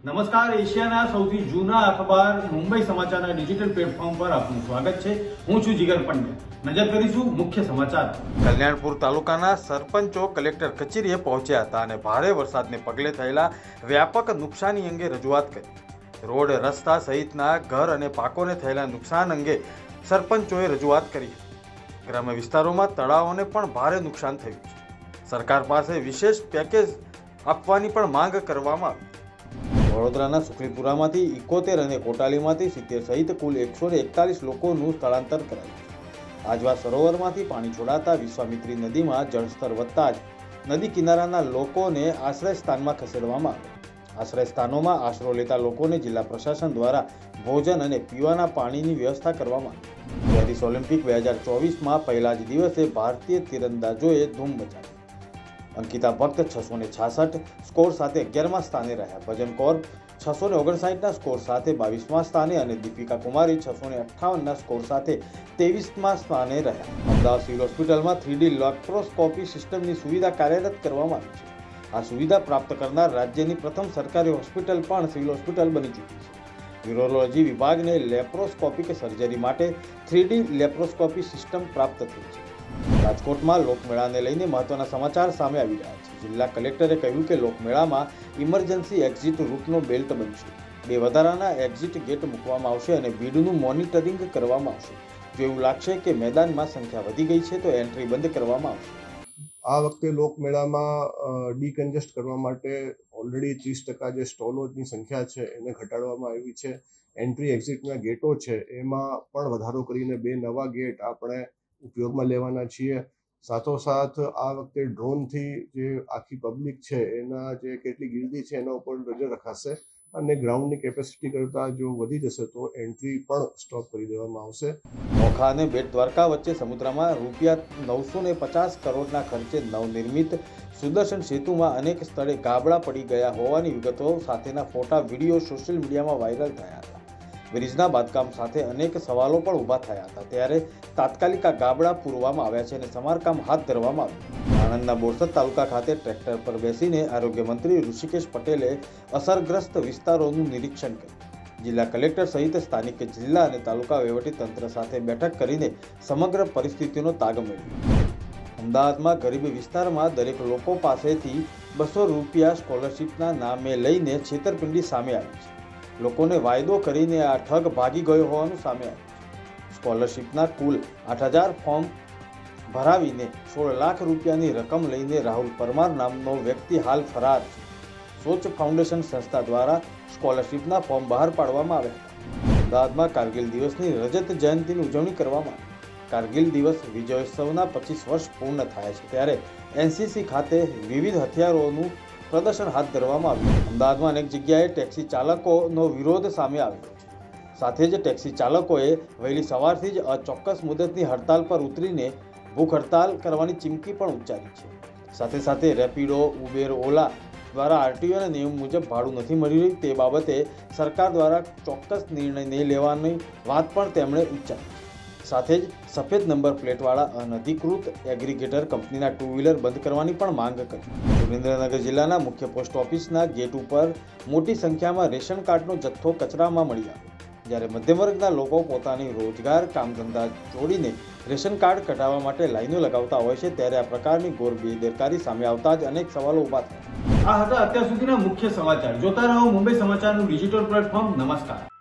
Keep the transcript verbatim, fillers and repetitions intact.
નમસ્કાર, એશિયાના સૌથી જૂના અખબાર મુંબઈ સમાચારના ડિજિટલ પ્લેટફોર્મ પર આપનું સ્વાગત છે। હું છું જીગર પંડ્યા। નજર કરીશું મુખ્ય સમાચાર। કલ્યાણપુર તાલુકાના સરપંચો કલેક્ટર કચેરીએ પહોંચ્યા હતા અને ભારે વરસાદને પગલે થયેલા વ્યાપક નુકસાની અંગે રજૂઆત કરી। રોડ, રસ્તા સહિતના ઘર અને પાકોને થયેલા નુકસાન અંગે સરપંચોએ રજૂઆત કરી। ગ્રામ્ય વિસ્તારોમાં તળાવોને પણ ભારે નુકસાન થયું છે। સરકાર પાસે વિશેષ પેકેજ આપવાની પણ માંગ કરવામાં આવી। વડોદરાના સુખલીપુરામાંથી ઇકોતેર અને કોટાલીમાંથી સિત્તેર સહિત કુલ એકસો એકતાલીસ લોકોનું સ્થળાંતર કરાયું। આજવા સરોવરમાંથી પાણી છોડાતા વિશ્વામિત્રી નદીમાં જળસ્તર વધતા જ નદી કિનારાના લોકોને આશ્રય સ્થાનમાં ખસેડવામાં આવ્યા। આશ્રય સ્થાનોમાં આશરો લેતા લોકોને જિલ્લા પ્રશાસન દ્વારા ભોજન અને પીવાના પાણીની વ્યવસ્થા કરવામાં આવી। પેરિસ ઓલિમ્પિક બે હજાર ચોવીસમાં પહેલા જ દિવસે ભારતીય તીરંદાજોએ ધૂમ મચાવી। અંકિતા ભક્ત છસો ને છાસઠ સ્કોર સાથે અગિયારમા સ્થાને રહ્યા। ભજન કૌર છસો ને ઓગણસાઠના સ્કોર સાથે બાવીસમા સ્થાને અને દીપિકા કુમારી છસો ને અઠ્ઠાવનના સ્કોર સાથે ત્રેવીસમા સ્થાને રહ્યા। અમદાવાદ સિવિલ હોસ્પિટલમાં થ્રી ડી લેપ્રોસ્કોપી સિસ્ટમની સુવિધા કાર્યરત કરવામાં આવી છે। આ સુવિધા પ્રાપ્ત કરનાર રાજ્યની પ્રથમ સરકારી હોસ્પિટલ પણ સિવિલ હોસ્પિટલ બની ચૂકી છે। યુરોલોજી વિભાગને લેપ્રોસ્કોપિક સર્જરી માટે થ્રી ડી લેપ્રોસ્કોપી સિસ્ટમ પ્રાપ્ત થઈ છે। રાજકોટમાં લોકમેળાને લઈને મહત્વના સમાચાર સામે આવી રહ્યા છે। જિલ્લા કલેક્ટરે કહ્યું કે લોકમેળામાં ઇમરજન્સી એક્ઝિટ રૂટનો બેલ્ટ બનશે। બે વધારાના એક્ઝિટ ગેટ મૂકવામાં આવશે અને ભીડનું મોનિટરિંગ કરવામાં આવશે। જો એવું લાગશે કે મેદાનમાં સંખ્યા વધી ગઈ છે તો એન્ટ્રી બંધ કરવામાં આવશે। આ વખતે લોકમેળામાં ડીકન્જેસ્ટ કરવા માટે ઓલરેડી ત્રીસ ટકા જે સ્ટોલોની સંખ્યા છે એને ઘટાડવામાં આવી છે। એન્ટ્રી એક્ઝિટના ગેટો છે એમાં પણ વધારો કરીને બે નવા ગેટ આપણે ઉપયોગમાં લેવાના છીએ। સાથોસાથ આ વખતે ડ્રોનથી જે આખી પબ્લિક છે એના જે કેટલી ગીર્દી છે એના ઉપર નજર રખાશે અને ગ્રાઉન્ડની કેપેસિટી કરતાં જો વધી જશે તો એન્ટ્રી પણ સ્ટોપ કરી દેવામાં આવશે। ઓખા અને બેટ દ્વારકા વચ્ચે સમુદ્રમાં રૂપિયા નવસો ને પચાસ કરોડના ખર્ચે નવનિર્મિત સુદર્શન સેતુમાં અનેક સ્થળે ગાબડા પડી ગયા હોવાની વિગતો સાથેના ફોટા વિડીયો સોશિયલ મીડિયામાં વાયરલ થયા હતા। બ્રિજના બાંધકામ સાથે અનેક સવાલો પણ ઊભા થયા હતા, ત્યારે તાત્કાલિક આ ગાબડા પૂરવામાં આવ્યા છે અને સમારકામ હાથ ધરવામાં આવ્યું। આણંદના બોરસદ તાલુકા ખાતે ટ્રેક્ટર પર બેસીને આરોગ્ય મંત્રી ઋષિકેશ પટેલે અસરગ્રસ્ત વિસ્તારોનું નિરીક્ષણ કર્યું। જિલ્લા કલેક્ટર સહિત સ્થાનિક જિલ્લા અને તાલુકા વહીવટી તંત્ર સાથે બેઠક કરીને સમગ્ર પરિસ્થિતિનો તાગ મેળવ્યો। અમદાવાદમાં ગરીબ વિસ્તારમાં દરેક લોકો પાસેથી બસો રૂપિયા સ્કોલરશીપના નામે લઈને છેતરપિંડી સામે આવી છે। લોકોને વાયદો કરીને આ ઠગ ભાગી ગયો હોવાનું સામે આવ્યું છે। સ્કોલરશીપના કુલ આઠ હજાર ફોર્મ ભરાવીને સોળ લાખ રૂપિયાની રકમ લઈને રાહુલ પરમાર નામનો વ્યક્તિ હાલ ફરાર છે। સોચ ફાઉન્ડેશન સંસ્થા દ્વારા સ્કોલરશીપના ફોર્મ બહાર પાડવામાં આવ્યા હતા। અમદાવાદમાં કારગિલ દિવસની રજત જયંતિની ઉજવણી કરવામાં આવી। કારગિલ દિવસ વિજયોત્સવના પચીસ વર્ષ પૂર્ણ થયા છે, ત્યારે એનસીસી ખાતે વિવિધ હથિયારોનું પ્રદર્શન હાથ ધરવામાં આવ્યું। અમદાવાદમાં અનેક જગ્યાએ ટેક્સી ચાલકોનો વિરોધ સામે આવ્યો છે। સાથે જ ટેક્સી ચાલકોએ વહેલી સવારથી જ અચોક્કસ મુદતની હડતાલ પર ઉતરીને ભૂખ હડતાલ કરવાની ચીમકી પણ ઉચ્ચારી છે। સાથે સાથે રેપિડો, ઉબેર, ઓલા દ્વારા આરટીઓના નિયમ મુજબ ભાડું નથી મળી રહ્યું તે બાબતે સરકાર દ્વારા ચોક્કસ નિર્ણય નહીં લેવાની વાત પણ તેમણે ઉચ્ચારી છે। સાથે જ સફેદ નંબર પ્લેટવાળા અનધિકૃત એગ્રીગેટર કંપનીના ટુ વ્હીલર બંધ કરવાની પણ માંગ કરી। સુરેન્દ્રનગર જિલ્લાના મુખ્ય પોસ્ટ ઓફિસના ગેટ ઉપર મોટી સંખ્યામાં રેશન કાર્ડનો જથ્થો કચરામાં મળી આવ્યો। જ્યારે મધ્યમ વર્ગના લોકો પોતાની રોજગાર કામ ધંધા છોડીને રેશન કાર્ડ કઢાવવા માટે લાઈનો લગાવતા હોય છે, ત્યારે આ પ્રકારની ઘોર બેદરકારી સામે આવતા જ અનેક સવાલો ઊભા થયા। આ હતા અત્યાર સુધીના મુખ્ય સમાચાર। જોતા રહો મુંબઈ સમાચારનું ડિજિટલ પ્લેટફોર્મ। નમસ્કાર।